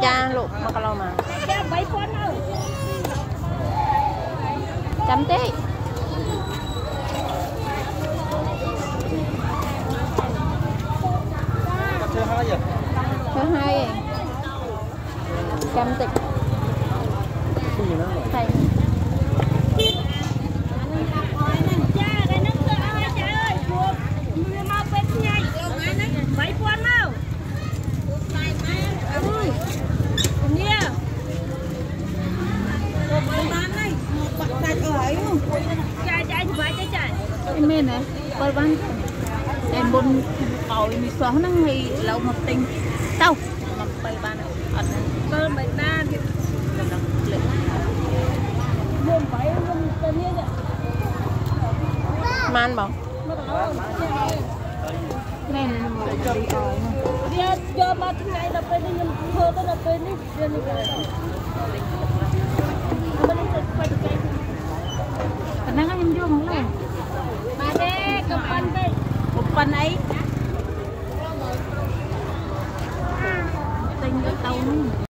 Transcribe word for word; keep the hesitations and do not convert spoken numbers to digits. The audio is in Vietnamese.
cha luộc mà cái lâu mà chấm tí thứ hai chấm tịch thầy men này, coi bắn em bún còi mì xóa năng hay lâu một tinh tao mà bay ban ở cơ bay ban buồn phải buồn tên như vậy man bảo này dia cho ba thứ này là bên đi thơ tới là bên đi bên đi năng em vô không này ba đê cầm pan đây một pan ấy